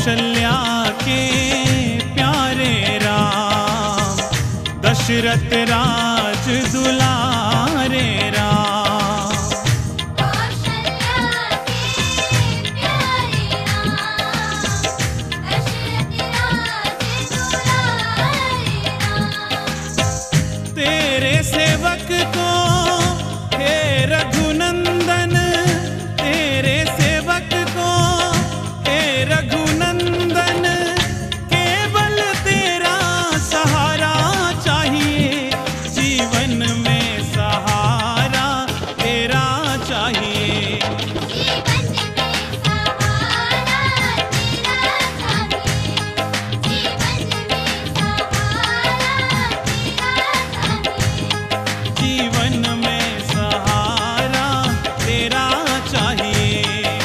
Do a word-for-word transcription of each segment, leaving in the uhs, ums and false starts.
कौशल्या के प्यारे राम, दशरथ राज दुलारे राम। कौशल्या के प्यारे राम, दशरथ राज दुलारे राम। तेरे सेवक को हे रघुनंदन, तेरे सेवक को हे रघुनंदन, केवल तेरा सहारा चाहिए, जीवन में सहारा तेरा चाहिए। जीवन में सहारा तेरा चाहिए, जीवन में सहारा तेरा चाहिए। जीवन में सहारा तेरा चाहिए।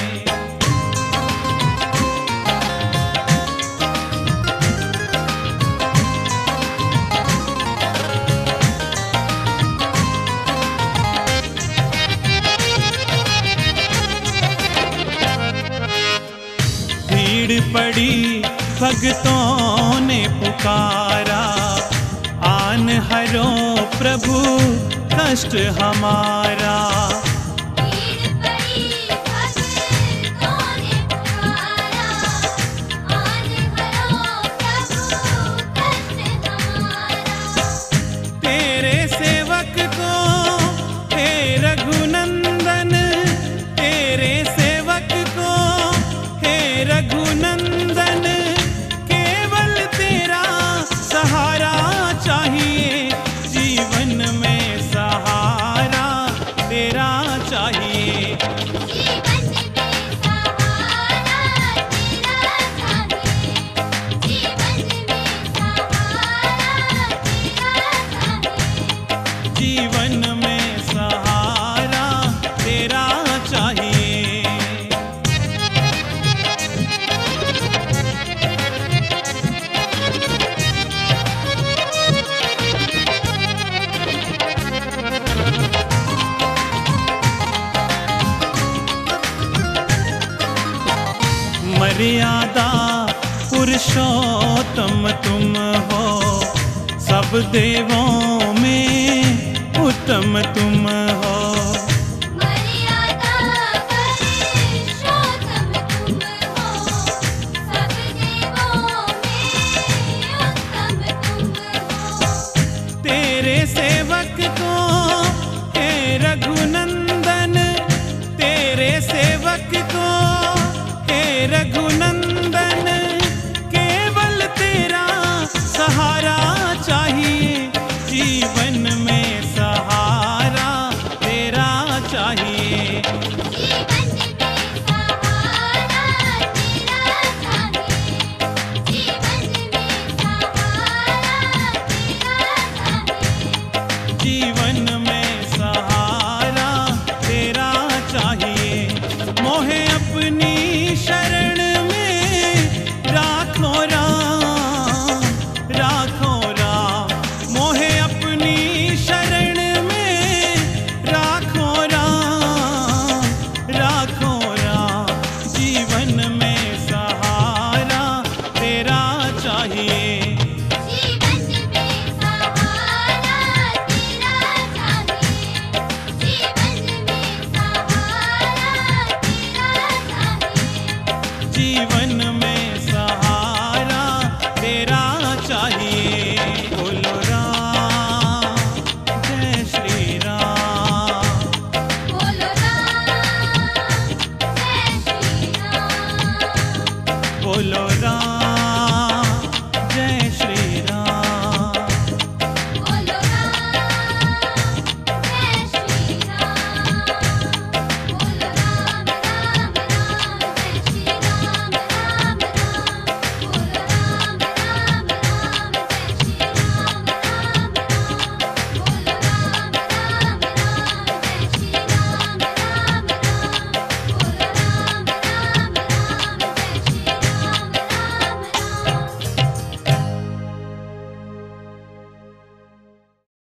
भीड़ पड़ी भक्तों ने पुकारा, आन हरो प्रभु कष्ट हमारा। भीड़ पड़ी भक्तों ने पुकारा, आन हरो प्रभु कष्ट हमारा। तेरे सेवक को हे रघुनंदन, तेरे सेवक को हे रघुनंदन, केवल तेरा सहारा चाहिए, जीवन में सहारा तेरा चाहिए। जीवन में सहारा तेरा चाहिए, जीवन में सहारा तेरा चाहिए। जीवन में सहारा तेरा चाहिए। मर्यादा पुरुषोत्तम तुम हो, सब देवों में उत्तम तुम हो। मर्यादा पुरुषोत्तम तुम हो, सब देवों में उत्तम तुम हो। तेरे सेवक को हे रघुनंदन, तेरे सेवक को हे रघुनंदन, केवल तेरा सहारा चाहिए, जीवन में सहारा तेरा चाहिए।